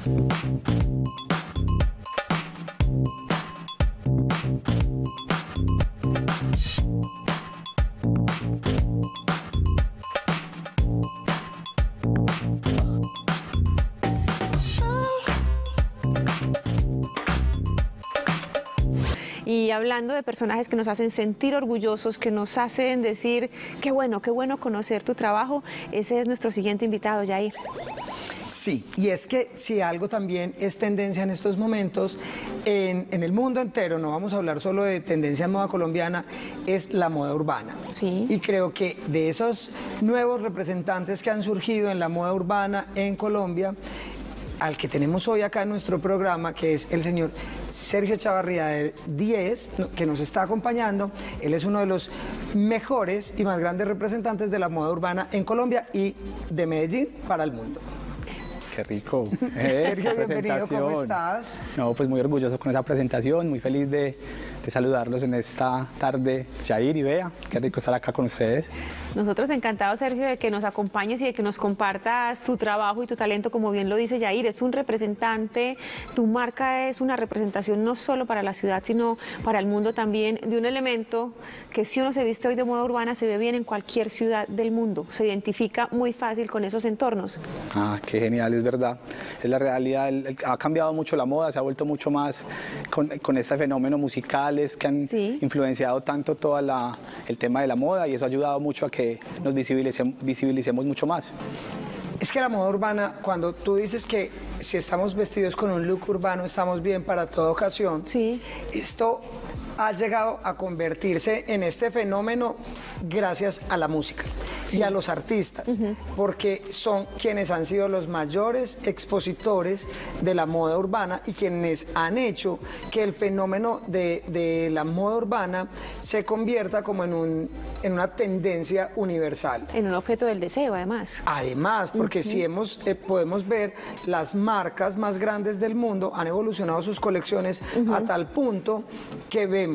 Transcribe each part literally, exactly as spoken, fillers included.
Y hablando de personajes que nos hacen sentir orgullosos, que nos hacen decir, qué bueno, qué bueno conocer tu trabajo, ese es nuestro siguiente invitado, Jair. Sí, y es que si algo también es tendencia en estos momentos, en, en el mundo entero, no vamos a hablar solo de tendencia en moda colombiana, es la moda urbana. Sí. Y creo que de esos nuevos representantes que han surgido en la moda urbana en Colombia, al que tenemos hoy acá en nuestro programa, que es el señor Sergio Chavarría de diez, que nos está acompañando. Él es uno de los mejores y más grandes representantes de la moda urbana en Colombia y de Medellín para el mundo. Qué rico. Eh, Sergio, bienvenido, ¿cómo estás? No, pues muy orgulloso con esa presentación, muy feliz de, de saludarlos en esta tarde, Jair y Bea. Qué rico estar acá con ustedes. Nosotros encantados, Sergio, de que nos acompañes y de que nos compartas tu trabajo y tu talento, como bien lo dice Jair. Es un representante, tu marca es una representación no solo para la ciudad, sino para el mundo también, de un elemento que si uno se viste hoy de moda urbana, se ve bien en cualquier ciudad del mundo. Se identifica muy fácil con esos entornos. Ah, qué genial, es verdad. Es la realidad. El, el, ha cambiado mucho la moda, se ha vuelto mucho más con, con este fenómeno musicales que han sí. influenciado tanto todo el tema de la moda, y eso ha ayudado mucho a que nos visibilicemos, visibilicemos mucho más. Es que la moda urbana, cuando tú dices que si estamos vestidos con un look urbano estamos bien para toda ocasión, sí. esto ha llegado a convertirse en este fenómeno gracias a la música sí. y a los artistas, uh-huh. porque son quienes han sido los mayores expositores de la moda urbana y quienes han hecho que el fenómeno de, de la moda urbana se convierta como en, un, en una tendencia universal. En un objeto del deseo, además. Además, porque uh-huh. si hemos, eh, podemos ver, las marcas más grandes del mundo han evolucionado sus colecciones uh-huh. a tal punto que vemos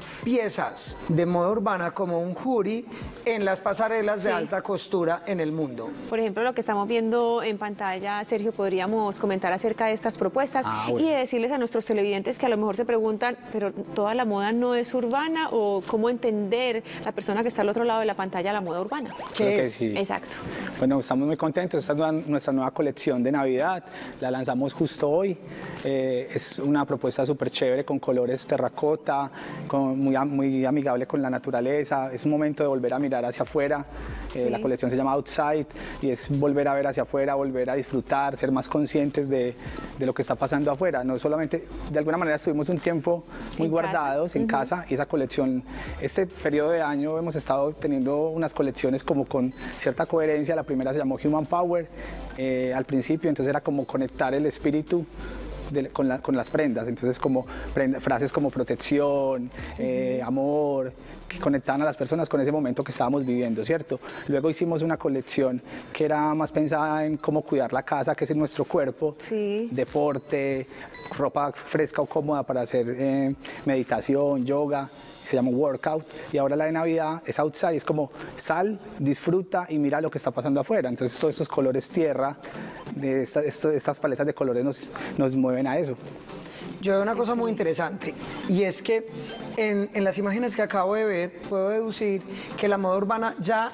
piezas de moda urbana como un jury en las pasarelas sí. de alta costura en el mundo. Por ejemplo, lo que estamos viendo en pantalla, Sergio, podríamos comentar acerca de estas propuestas ah, bueno. y decirles a nuestros televidentes que a lo mejor se preguntan, pero ¿toda la moda no es urbana? ¿O cómo entender la persona que está al otro lado de la pantalla la moda urbana? ¿Qué es? Sí. Exacto. Bueno, estamos muy contentos. Esta es nuestra nueva colección de Navidad. La lanzamos justo hoy. Eh, es una propuesta súper chévere con colores terracota, Con, muy, muy amigable con la naturaleza. Es un momento de volver a mirar hacia afuera. Eh, sí. La colección se llama Outside y es volver a ver hacia afuera, volver a disfrutar, ser más conscientes de, de lo que está pasando afuera. No solamente, de alguna manera estuvimos un tiempo muy en guardados casa. en uh-huh. casa, y esa colección, este periodo de año hemos estado teniendo unas colecciones como con cierta coherencia. La primera se llamó Human Power eh, al principio, entonces era como conectar el espíritu De, con, la, con las prendas, entonces como prenda, frases como protección, eh, amor, que conectaban a las personas con ese momento que estábamos viviendo, ¿cierto? Luego hicimos una colección que era más pensada en cómo cuidar la casa, que es en nuestro cuerpo, sí. deporte, ropa fresca o cómoda para hacer eh, meditación, yoga, se llama Workout, y ahora la de Navidad es Outside, es como sal, disfruta y mira lo que está pasando afuera. Entonces todos esos colores tierra, de esta, esto, estas paletas de colores nos, nos mueven a eso. Yo veo una cosa muy interesante, y es que en, en las imágenes que acabo de ver puedo deducir que la moda urbana ya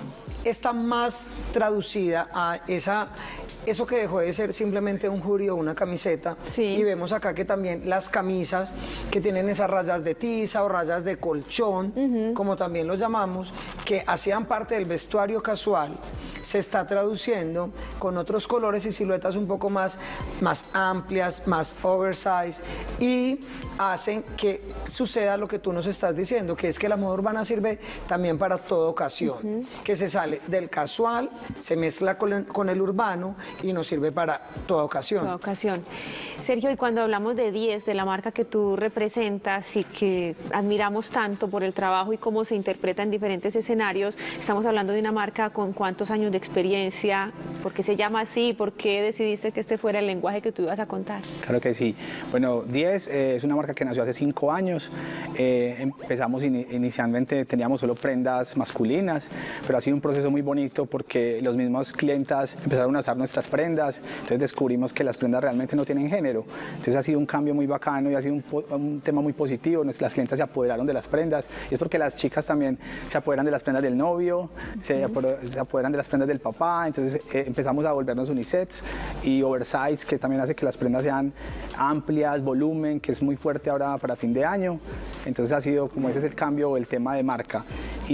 está más traducida a esa... eso que dejó de ser simplemente un hoodie o una camiseta, sí. y vemos acá que también las camisas que tienen esas rayas de tiza o rayas de colchón, uh-huh. como también lo llamamos, que hacían parte del vestuario casual, se está traduciendo con otros colores y siluetas un poco más, más amplias, más oversize, y hacen que suceda lo que tú nos estás diciendo, que es que la moda urbana sirve también para toda ocasión, uh-huh. que se sale del casual, se mezcla con el, con el urbano y nos sirve para toda ocasión. Toda ocasión. Sergio, y cuando hablamos de diez, de la marca que tú representas y que admiramos tanto por el trabajo y cómo se interpreta en diferentes escenarios, estamos hablando de una marca con cuántos años de experiencia, ¿por qué se llama así? ¿Por qué decidiste que este fuera el lenguaje que tú ibas a contar? Claro que sí. Bueno, diez eh, es una marca que nació hace cinco años. Eh, empezamos in inicialmente, teníamos solo prendas masculinas, pero ha sido un proceso muy bonito porque los mismos clientas empezaron a usar nuestras prendas, entonces descubrimos que las prendas realmente no tienen género. Entonces ha sido un cambio muy bacano y ha sido un, un tema muy positivo. Las clientas se apoderaron de las prendas y es porque las chicas también se apoderan de las prendas del novio, se, se apoderan de las prendas del papá, entonces eh, empezamos a volvernos unisex y oversize, que también hace que las prendas sean amplias, volumen, que es muy fuerte ahora para fin de año. Entonces ha sido como ese es el cambio, el tema de marca.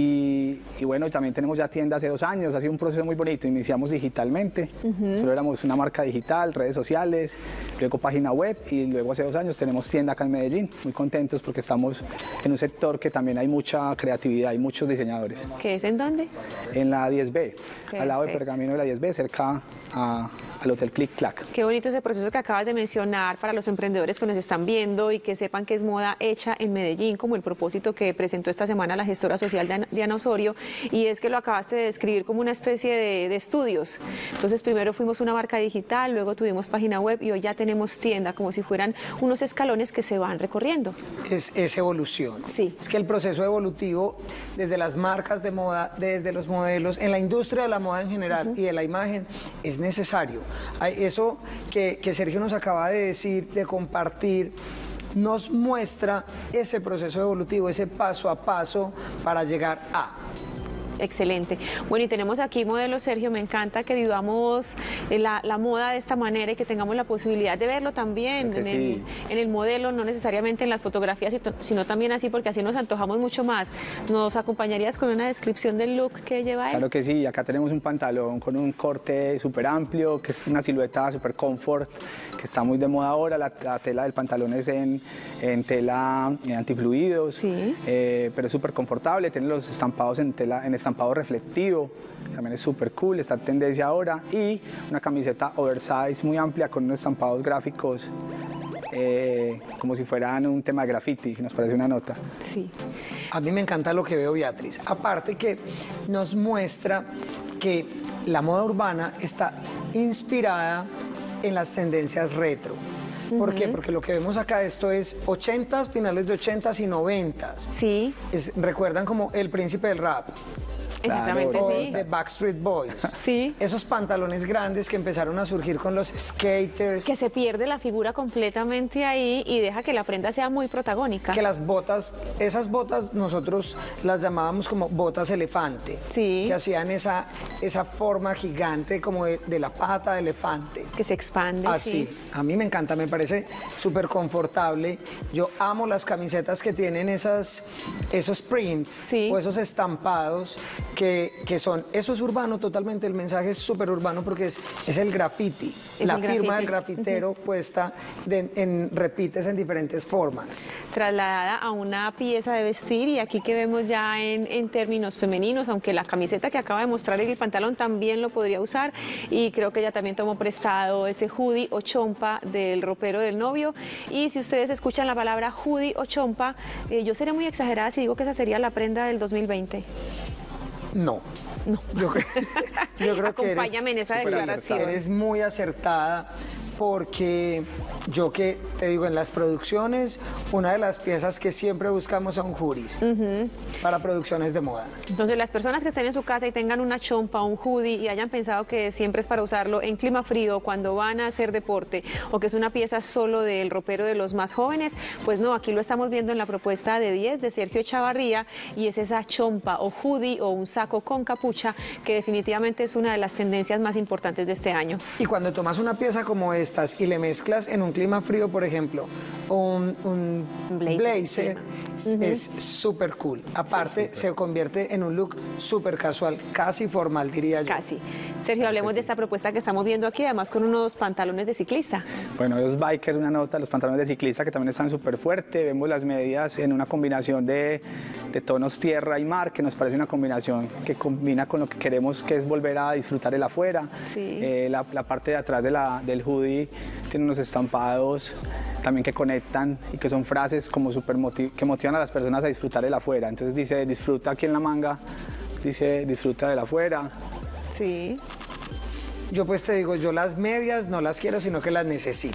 Y, y bueno, también tenemos ya tienda hace dos años, ha sido un proceso muy bonito. Iniciamos digitalmente, uh-huh. solo éramos una marca digital, redes sociales, luego página web y luego hace dos años tenemos tienda acá en Medellín. Muy contentos porque estamos en un sector que también hay mucha creatividad, hay muchos diseñadores. ¿Qué es en dónde? En la diez B, Perfecto. Al lado del Pergamino de la diez B, cerca a, al Hotel Click Clack. Qué bonito ese proceso que acabas de mencionar para los emprendedores que nos están viendo y que sepan que es moda hecha en Medellín, como el propósito que presentó esta semana la gestora social Diana Osorio, y es que lo acabaste de describir como una especie de, de estudios. Entonces primero fuimos una marca digital, luego tuvimos página web y hoy ya tenemos tienda, como si fueran unos escalones que se van recorriendo. Es, es evolución. Sí. Es que el proceso evolutivo, desde las marcas de moda, desde los modelos, en la industria de la moda en general uh-huh. y de la imagen, es necesario. Eso que, que Sergio nos acaba de decir, de compartir, nos muestra ese proceso evolutivo, ese paso a paso para llegar a... Excelente. Bueno, y tenemos aquí modelo, Sergio, me encanta que vivamos la, la moda de esta manera y que tengamos la posibilidad de verlo también en, sí. el, en el modelo, no necesariamente en las fotografías, sino también así, porque así nos antojamos mucho más. ¿Nos acompañarías con una descripción del look que lleva él? Claro que sí, acá tenemos un pantalón con un corte súper amplio, que es una silueta súper comfort, que está muy de moda ahora. La, la tela del pantalón es en, en tela en antifluidos, sí. eh, pero es súper confortable, tiene los estampados en tela en estampado reflectivo, también es súper cool, está en tendencia ahora, y una camiseta oversize muy amplia con unos estampados gráficos eh, como si fueran un tema de graffiti, nos parece una nota. Sí. A mí me encanta lo que veo, Beatriz, aparte que nos muestra que la moda urbana está inspirada en las tendencias retro. ¿Por uh-huh. qué? Porque lo que vemos acá, esto es ochentas, finales de ochentas y noventas. Sí. Es, recuerdan como el príncipe del rap. Exactamente, claro, sí. De Backstreet Boys. Sí. Esos pantalones grandes que empezaron a surgir con los skaters. Que se pierde la figura completamente ahí y deja que la prenda sea muy protagónica. Que las botas, esas botas nosotros las llamábamos como botas elefante. Sí. Que hacían esa, esa forma gigante como de, de la pata de elefante. Que se expande. Así. Sí. A mí me encanta, me parece súper confortable. Yo amo las camisetas que tienen esas, esos prints sí. o esos estampados. Que, que son, eso es urbano totalmente, el mensaje es súper urbano porque es, es el graffiti, es la el firma graffiti. del grafitero uh-huh. puesta de, en repites en diferentes formas. Trasladada a una pieza de vestir y aquí que vemos ya en, en términos femeninos, aunque la camiseta que acaba de mostrar y el pantalón también lo podría usar y creo que ella también tomó prestado ese hoodie o chompa del ropero del novio y si ustedes escuchan la palabra hoodie o chompa, eh, yo seré muy exagerada si digo que esa sería la prenda del dos mil veinte. No. No. Yo, creo, yo creo Acompáñame que eres, en esa declaración. Eres muy acertada porque yo que te digo, en las producciones, una de las piezas que siempre buscamos son hoodies uh-huh. para producciones de moda. Entonces, las personas que estén en su casa y tengan una chompa, un hoodie y hayan pensado que siempre es para usarlo en clima frío, cuando van a hacer deporte o que es una pieza solo del ropero de los más jóvenes, pues no, aquí lo estamos viendo en la propuesta de diez de Sergio Echavarría y es esa chompa o hoodie o un saco con capucha que definitivamente es una de las tendencias más importantes de este año. Y cuando tomas una pieza como esta y le mezclas en un clima frío, por ejemplo, un, un blazer, blazer uh-huh. es súper cool. Aparte, sí, se convierte en un look súper casual, casi formal, diría yo. Casi. Sergio, hablemos de esta propuesta que estamos viendo aquí, además con unos pantalones de ciclista. Bueno, los bikers, una nota, los pantalones de ciclista que también están súper fuertes. Vemos las medidas en una combinación de, de tonos tierra y mar, que nos parece una combinación que combina con lo que queremos, que es volver a disfrutar el afuera. Sí. Eh, la, la parte de atrás de la, del hoodie hoy tiene unos estampados también que conectan y que son frases como super motiv que motivan a las personas a disfrutar del afuera. Entonces dice, disfruta aquí en la manga, dice, disfruta del afuera. Sí. Yo pues te digo, yo las medias no las quiero, sino que las necesito.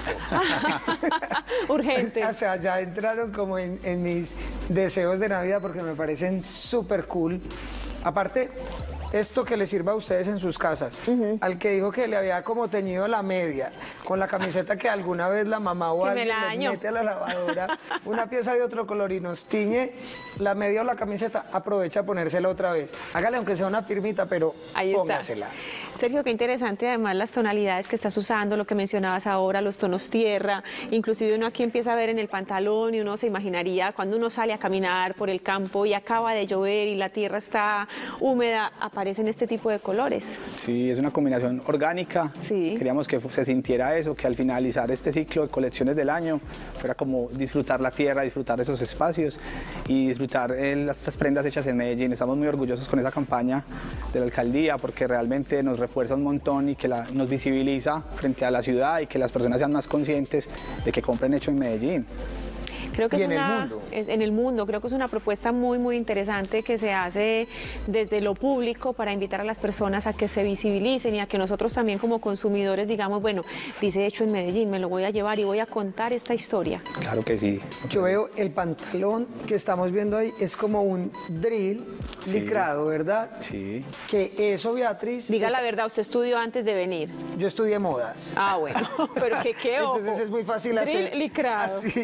Urgente. O sea, ya entraron como en, en mis deseos de Navidad porque me parecen súper cool. Aparte, esto que les sirva a ustedes en sus casas. Uh-huh. Al que dijo que le había como teñido la media con la camiseta que alguna vez la mamá o alguien le mete a la lavadora, una pieza de otro color y nos tiñe la media o la camiseta, aprovecha a ponérsela otra vez. Hágale aunque sea una firmita, pero ahí póngasela. Está. Sergio, qué interesante además las tonalidades que estás usando, lo que mencionabas ahora, los tonos tierra, inclusive uno aquí empieza a ver en el pantalón y uno se imaginaría cuando uno sale a caminar por el campo y acaba de llover y la tierra está húmeda, aparecen este tipo de colores. Sí, es una combinación orgánica. Sí. Queríamos que se sintiera eso, que al finalizar este ciclo de colecciones del año fuera como disfrutar la tierra, disfrutar esos espacios y disfrutar eh, estas prendas hechas en Medellín. Estamos muy orgullosos con esa campaña de la alcaldía porque realmente nos refuerza un montón y que la, nos visibiliza frente a la ciudad y que las personas sean más conscientes de que compren hecho en Medellín. Creo que y es en una, el mundo. Es, en el mundo, creo que es una propuesta muy, muy interesante que se hace desde lo público para invitar a las personas a que se visibilicen y a que nosotros también como consumidores digamos, bueno, dice hecho en Medellín, me lo voy a llevar y voy a contar esta historia. Claro que sí. Yo veo el pantalón que estamos viendo ahí, es como un drill sí. licrado, ¿verdad? Sí. Que eso, Beatriz... Diga es... la verdad, usted estudió antes de venir. Yo estudié modas. Ah, bueno, pero que qué ojo. Entonces es muy fácil drill hacer... licrado. Así,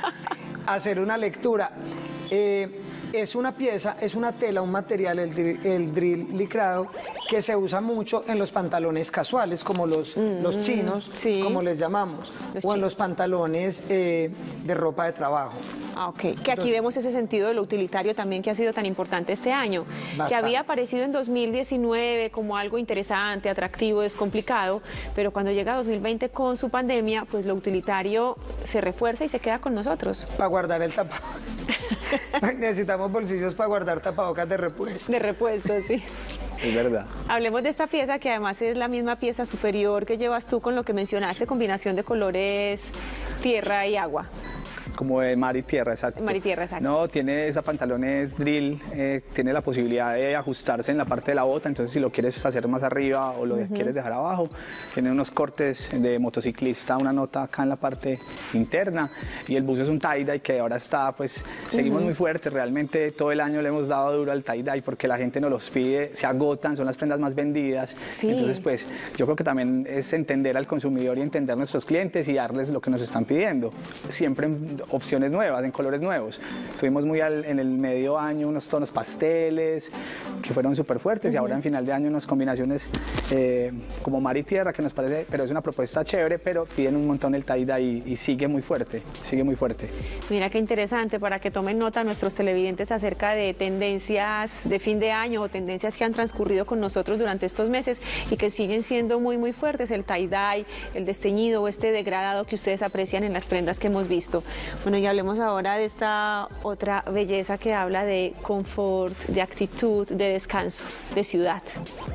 hacer una lectura. Eh, es una pieza, es una tela, un material, el drill, el drill licrado, que se usa mucho en los pantalones casuales, como los, mm, los chinos, sí. como les llamamos, los o chinos. En los pantalones eh, de ropa de trabajo. Ah, ok. Que aquí Entonces, vemos ese sentido de lo utilitario también que ha sido tan importante este año, bastante. Que había aparecido en dos mil diecinueve como algo interesante, atractivo, descomplicado, pero cuando llega dos mil veinte con su pandemia, pues lo utilitario se refuerza y se queda con nosotros. Para guardar el tapabocas. Necesitamos bolsillos para guardar tapabocas de repuesto. De repuesto, sí. Es verdad. Hablemos de esta pieza que además es la misma pieza superior que llevas tú con lo que mencionaste, combinación de colores tierra y agua. Como de mar y tierra, exacto. Mar y tierra, exacto. No, tiene esa pantalones drill, eh, tiene la posibilidad de ajustarse en la parte de la bota, entonces si lo quieres hacer más arriba o lo uh-huh. quieres dejar abajo, tiene unos cortes de motociclista, una nota acá en la parte interna y el buzo es un tie-dye que ahora está, pues seguimos uh-huh. muy fuertes, realmente todo el año le hemos dado duro al tie-dye porque la gente nos los pide, se agotan, son las prendas más vendidas, sí. entonces pues yo creo que también es entender al consumidor y entender a nuestros clientes y darles lo que nos están pidiendo, siempre opciones nuevas, en colores nuevos. Tuvimos muy al, en el medio año unos tonos pasteles que fueron súper fuertes uh-huh. y ahora en final de año unas combinaciones eh, como mar y tierra que nos parece, pero es una propuesta chévere, pero piden un montón el tie-dye y, y sigue muy fuerte, sigue muy fuerte. Mira qué interesante para que tomen nota nuestros televidentes acerca de tendencias de fin de año o tendencias que han transcurrido con nosotros durante estos meses y que siguen siendo muy muy fuertes, el tie-dye, el desteñido o este degradado que ustedes aprecian en las prendas que hemos visto. Bueno, y hablemos ahora de esta otra belleza que habla de confort, de actitud, de descanso, de ciudad.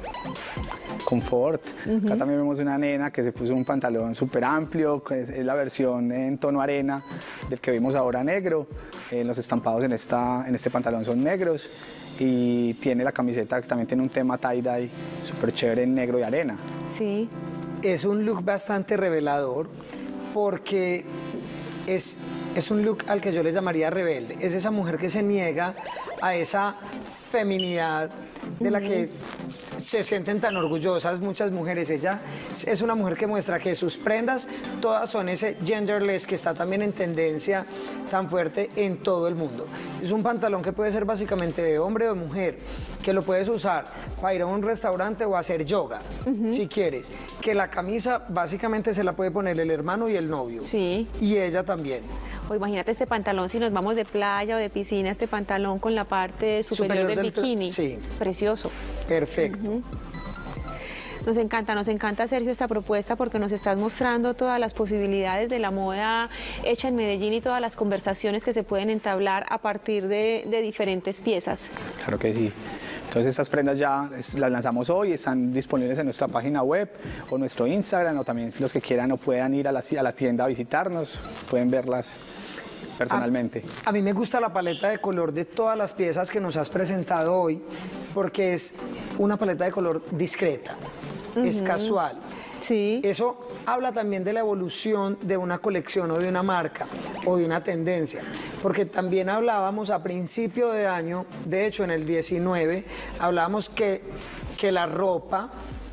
Confort. Uh-huh. Acá también vemos una nena que se puso un pantalón súper amplio, que es, es la versión en tono arena del que vimos ahora negro. Eh, los estampados en, esta, en este pantalón son negros y tiene la camiseta que también tiene un tema tie-dye súper chévere en negro y arena. Sí. Es un look bastante revelador porque es... Es un look al que yo le llamaría rebelde. Es esa mujer que se niega a esa feminidad de la que se sienten tan orgullosas muchas mujeres. Ella es una mujer que muestra que sus prendas todas son ese genderless que está también en tendencia tan fuerte en todo el mundo. Es un pantalón que puede ser básicamente de hombre o de mujer, que lo puedes usar para ir a un restaurante o a hacer yoga, uh-huh. si quieres. Que la camisa básicamente se la puede poner el hermano y el novio. Sí. Y ella también. O imagínate este pantalón, si nos vamos de playa o de piscina, este pantalón con la parte superior, superior del, del bikini. Sí. Precioso. Perfecto. Uh-huh. Nos encanta, nos encanta, Sergio, esta propuesta porque nos estás mostrando todas las posibilidades de la moda hecha en Medellín y todas las conversaciones que se pueden entablar a partir de, de diferentes piezas. Claro que sí. Entonces estas prendas ya las lanzamos hoy, están disponibles en nuestra página web o nuestro Instagram, o también los que quieran o puedan ir a la, a la tienda a visitarnos, pueden verlas personalmente. A, a mí me gusta la paleta de color de todas las piezas que nos has presentado hoy, porque es una paleta de color discreta, uh-huh. es casual. Sí. Eso habla también de la evolución de una colección o de una marca o de una tendencia, porque también hablábamos a principio de año, de hecho en el diecinueve, hablábamos que, que la ropa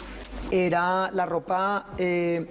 era la ropa eh,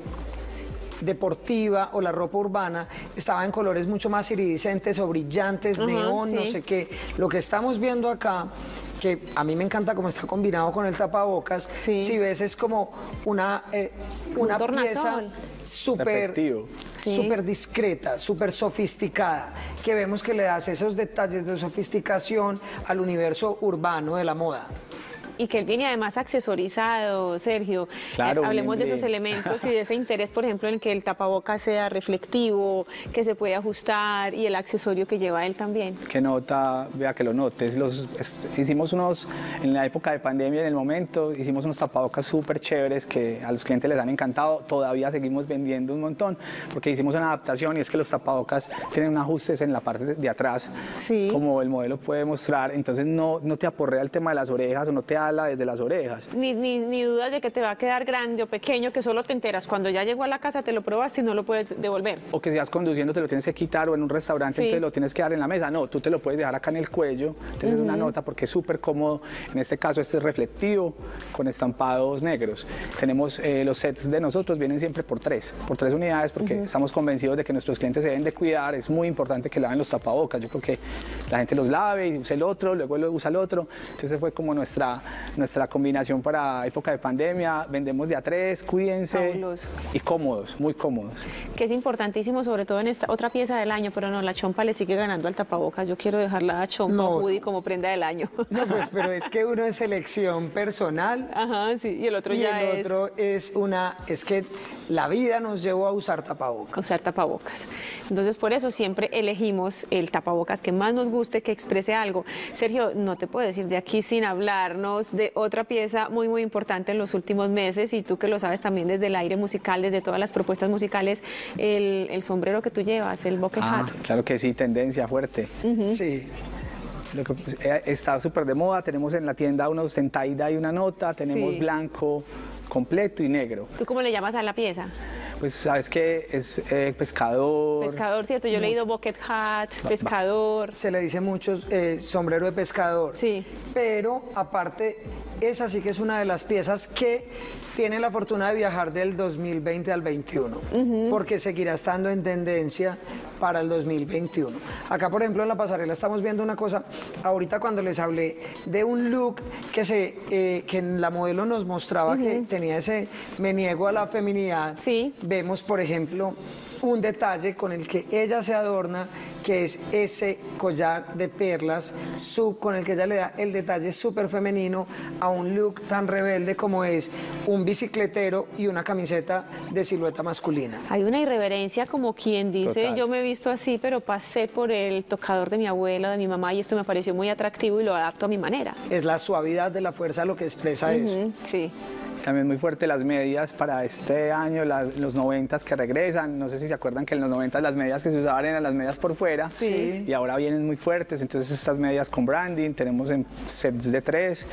deportiva o la ropa urbana estaba en colores mucho más iridiscentes o brillantes, uh-huh, neón, sí. no sé qué. Lo que estamos viendo acá, que a mí me encanta cómo está combinado con el tapabocas, sí. si ves es como una, eh, una Un pieza súper sí. súper discreta, súper sofisticada, que vemos que le das esos detalles de sofisticación al universo urbano de la moda. Y que él viene además accesorizado, Sergio. Claro, eh, hablemos bien, de esos bien. elementos y de ese interés, por ejemplo, en que el tapabocas sea reflectivo, que se puede ajustar y el accesorio que lleva él también. Que nota, vea que lo notes. Los, es, hicimos unos, en la época de pandemia, en el momento, hicimos unos tapabocas súper chéveres que a los clientes les han encantado. Todavía seguimos vendiendo un montón porque hicimos una adaptación y es que los tapabocas tienen ajustes en la parte de, de atrás, sí. como el modelo puede mostrar. Entonces no, no te aporrea el tema de las orejas o no te desde las orejas. Ni, ni, ni dudas de que te va a quedar grande o pequeño, que solo te enteras cuando ya llegó a la casa, te lo probaste y no lo puedes devolver. O que si vas conduciendo te lo tienes que quitar, o en un restaurante sí. entonces lo tienes que dar en la mesa. No, tú te lo puedes dejar acá en el cuello. Entonces uh-huh. es una nota porque es súper cómodo. En este caso este es reflectivo con estampados negros. Tenemos eh, los sets de nosotros, vienen siempre por tres, por tres unidades porque uh-huh. estamos convencidos de que nuestros clientes se deben de cuidar. Es muy importante que laven los tapabocas. Yo creo que la gente los lave y use el otro, luego lo usa el otro. Entonces fue como nuestra nuestra combinación para época de pandemia. Vendemos de a tres, cuídense. Fabuloso. Y cómodos, muy cómodos. Que es importantísimo, sobre todo en esta otra pieza del año, pero no, la chompa le sigue ganando al tapabocas. Yo quiero dejarla a chompa no. Woody como prenda del año. No, pues, pero es que uno es selección personal. Ajá, sí, y el otro y ya el es... otro es una, es que la vida nos llevó a usar tapabocas. Usar tapabocas. Entonces, por eso siempre elegimos el tapabocas que más nos guste, que exprese algo. Sergio, no te puedo decir de aquí sin hablarnos de otra pieza muy, muy importante en los últimos meses, y tú que lo sabes también desde el aire musical, desde todas las propuestas musicales, el, el sombrero que tú llevas, el bucket ah, hat. Claro que sí, tendencia fuerte. Uh-huh. Sí. Lo que, eh, está súper de moda, tenemos en la tienda unos en tie-dye y una nota, tenemos sí. blanco completo y negro. ¿Tú cómo le llamas a la pieza? Pues sabes que es eh, pescador. Pescador, cierto, yo he leído bucket hat, pescador. Se le dice mucho eh, sombrero de pescador. Sí. Pero aparte, esa sí que es una de las piezas que tiene la fortuna de viajar del dos mil veinte al veintiuno, uh-huh. porque seguirá estando en tendencia para el dos mil veintiuno. Acá, por ejemplo, en la pasarela estamos viendo una cosa, ahorita cuando les hablé de un look que, se, eh, que la modelo nos mostraba uh-huh. que tenía ese me niego a la feminidad, sí. vemos, por ejemplo, un detalle con el que ella se adorna, que es ese collar de perlas sub, con el que ella le da el detalle súper femenino a un look tan rebelde como es un bicicletero y una camiseta de silueta masculina. Hay una irreverencia como quien dice, Total. Yo me he visto así, pero pasé por el tocador de mi abuela, de mi mamá, y esto me pareció muy atractivo y lo adapto a mi manera. Es la suavidad de la fuerza lo que expresa uh-huh. eso. Sí. También muy fuerte las medias para este año, las, los noventas que regresan. No sé si se acuerdan que en los noventas las medias que se usaban eran las medias por fuera. Sí. Y ahora vienen muy fuertes. Entonces estas medias con branding, tenemos en sets de tres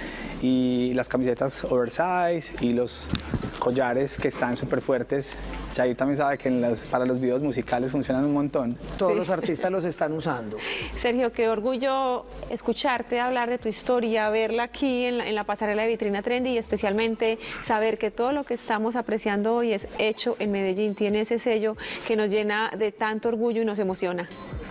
y las camisetas oversize y los collares que están súper fuertes. Jair también sabe que en las, para los videos musicales funcionan un montón. Todos sí. los artistas los están usando. Sergio, qué orgullo escucharte hablar de tu historia, verla aquí en la, en la pasarela de Vitrina Trendy y especialmente saber que todo lo que estamos apreciando hoy es hecho en Medellín, tiene ese sello que nos llena de tanto orgullo y nos emociona.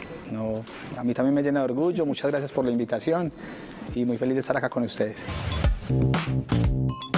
No, a mí también me llena de orgullo, muchas gracias por la invitación y muy feliz de estar acá con ustedes.